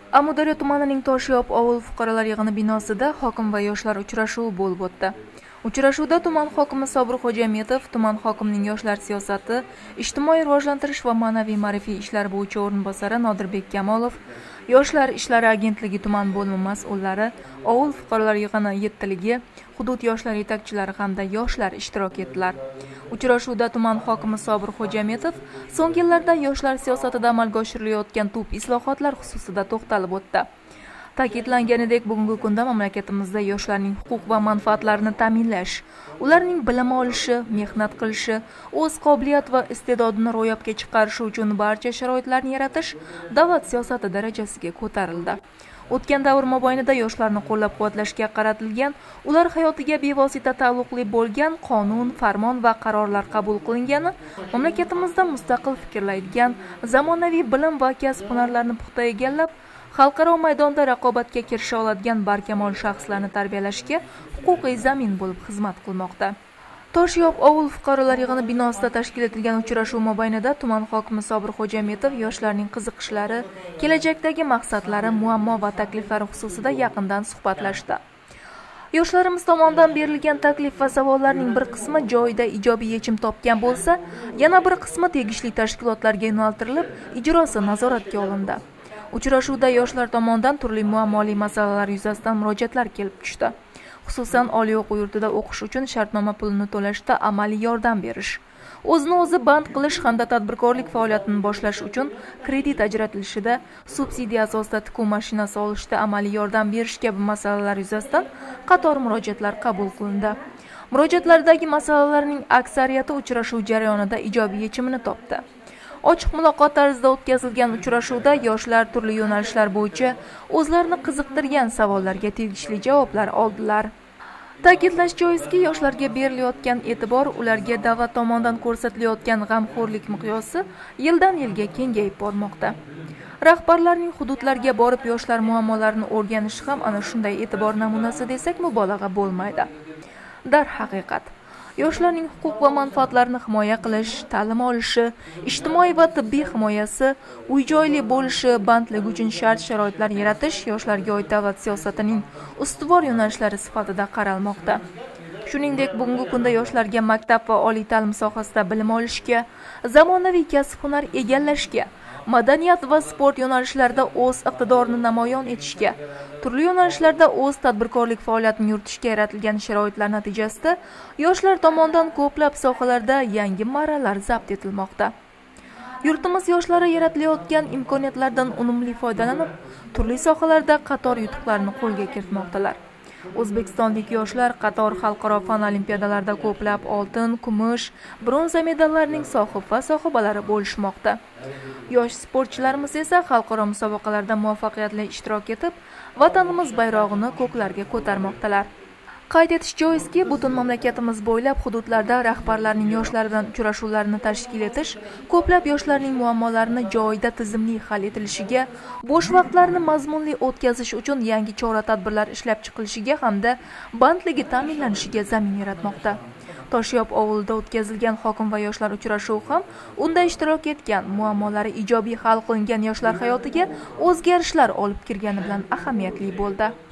Amudaryo tumanining Toshyob ovul fuqarolar yig'ini binosida hokim va yoshlar uchrashuvi bo'lib o'tdi. Uchrashuvda tuman hokimi Sobir Xo'jametov, tuman hokimining yoshlar siyosati, ijtimoiy rivojlantirish va ma'naviy-ma'rifiy ishlar bo'yicha o'rinbosari Nodirbek Kamolov, Yoshlar ishlari agentligi tuman bo'limi mas'ullari, ovul fuqarolar yig'ini yettiligi, hudud yoshlar yetakchilari hamda yoshlar ishtirok etdilar. Uchrashuvda tuman hokimi Sobir Xo'jametov so'nggi yillarda yoshlar siyosatida amalga oshirilayotgan tub islohotlar xususida to'xtalib o'tdi. Ta'kidlanganidek, bugungi kunda mamlakatimizda yoshlarning huquq va manfaatlarini ta'minlash, ularning bilim olishi, mehnat qilishi, o'z qobiliyat va iste'dodini ro'yobga chiqarishi uchun barcha sharoitlarni yaratish davlat siyosati darajasiga ko'tarildi. O'tgan davr mobaynida yoshlarni qo'llab-quvvatlashga qaratilgan, ular hayotiga bevosita taalluqli bo'lgan qonun, farmon va qarorlar qabul qilingani, mamlakatimizda mustaqil fikrlaydigan, zamonaviy bilim va kasb-hunarlarni puxta egallab, xalqaro maydonda raqobatga kirisha oladigan barkamol shaxslarni tarbiyalashga huquqiy zamin bo'lib xizmat qilmoqda. Toshyob ovul fuqarolar yig'ini binosida tashkil etilgan uchrashuv mobaynida tuman hokimi Sobir Xo'jametov yoshlarning qiziqishlari, kelajakdagi maqsadlari, muammo va takliflari xususida yaqindan suhbatlashdi. Yoshlarimiz tomonidan berilgan taklif va savollarning bir qismi joyida ijobiy yechim topgan bo'lsa, yana bir qismi tegishli tashkilotlarga yo'naltirilib, ijrosi nazoratga olindi. Uchrashuvda yoshlar tomonidan turli muammoli masalalar yuzasidan murojaatlar kelib tushdi. Xususan, oliy o'quv yurtida o'qish uchun shartnoma pulini to'lashda amaliy yordam berish, o'zini o'zi band qilish hamda tadbirkorlik faoliyatini boshlash uchun kredit ajratilishida, subsidiya asosida tikuv mashinasi olishda amaliy yordam berish kabi masalalar yuzasidan qator murojaatlar qabul qilindi. Murojaatlardagi masalalarning aksariyati uchrashuv jarayonida ijobiy yechimini topdi. Ochiq muloqot tarzida o'tkazilgan uchrashuvda yoshlar turli yo'nalishlar bo'yicha o'zlarini qiziqtirgan savollarga tegishli javoblar oldilar. Ta'kidlash joizki, yoshlarga berilayotgan e'tibor, ularga davlat tomonidan ko'rsatilayotgan g'amxo'rlik miqyosi yildan yilga kengayib bormoqda. Rahbarlarning hududlarga borib yoshlar muammolarini o'rganishi ham ana shunday e'tibor namunasi desak mubolag'a bo'lmaydi. Darhaqiqat, yoshlarning huquq va manfaatlarini himoya qilish, ta'lim olishi, ijtimoiy va tibbiy himoyasi, uy-joyli bo'lishi, bandligi uchun shart-sharoitlar yaratish yoshlarga oid davlat siyosatining ustuvor yo'nalishlari sifatida qaralmoqda. Shuningdek, bugungi kunda yoshlarga maktab va oliy ta'lim sohasida bilim olishga, zamonaviy kasb-hunar egallashga, madaniyat va sport yo'nalishlarida o'z iqtidorini namoyon etishga, turli yo'nalishlarda o'z tadbirkorlik faoliyatini yuritishga yaratilgan sharoitlar natijasida yoshlar tomonidan ko'plab sohalarda yangi marralar zabt etilmoqda. Yurtimiz yoshlari yaratilayotgan imkoniyatlardan unumli foydalanib, turli sohalarda qator yutuqlarni qo'lga kiritmoqdalar. O'zbekistonlik yoshlar qator xalqaro fan olimpiadalarida ko'plab oltin, kumush, bronza medallarning sohib va sohibalari bo'lishmoqda. Yosh sportchilarimiz esa xalqaro musobaqalarda muvaffaqiyatli ishtirok etib, vatanimiz bayrog'ini ko'klarga ko'tarmoqdalar. Qayd etish joizki, butun mamlakatimiz bo'ylab hududlarda rahbarlarning yoshlar bilan uchrashuvlarini tashkil etish, ko'plab yoshlarning muammolarini joyida tizimli hal etilishiga, bo'sh vaqtlarni mazmunli o'tkazish uchun yangi chora-tadbirlar ishlab chiqilishiga hamda bandligi ta'minlanishiga zamin yaratmoqda. Toshyob ovulida o'tkazilgan hokim va yoshlar uchrashuvi ham unda ishtirok etgan, muammolari ijobiy hal qilingan yoshlar hayotiga o'zgarishlar olib kirgani bilan ahamiyatli bo'ldi.